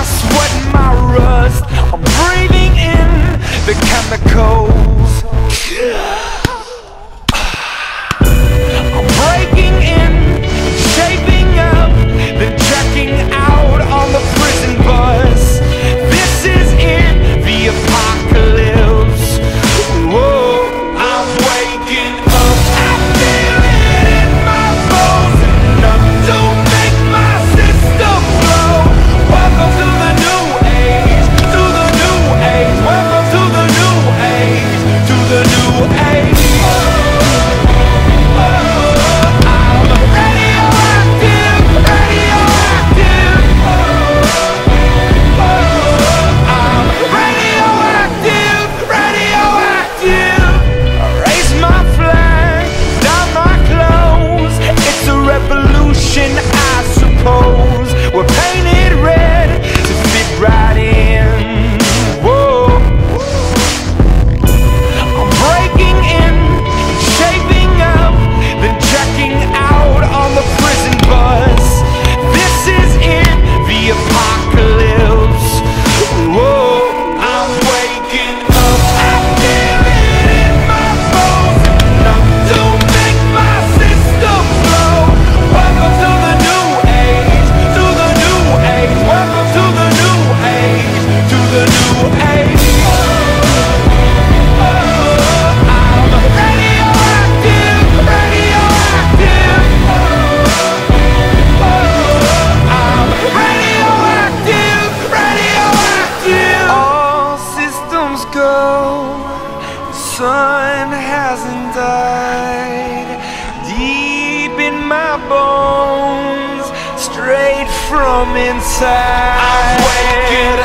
sweat and my rust. I'm breathing in the chemicals. I'm breaking in, shaping up, then checking out on the prison bus. This is it, the apocalypse. Whoa, I'm waking up. I feel it in my bones, enough to make my system blow. Welcome to the new age, to the new age. Welcome to the new age, to the new age. I suppose we're painted red to fit right in. Whoa, I'm breaking in, shaping up, then checking out on the prison bus. This is it, the apocalypse. Whoa, I'm waking up. I feel it in my bones, enough to make my system blow. Welcome to the new age, to the new age. Welcome to the new age, to the new age. I'm radioactive, radioactive. I'm radioactive, radioactive. All systems go, the sun hasn't died. Deep in my bones, straight from inside. I'm waking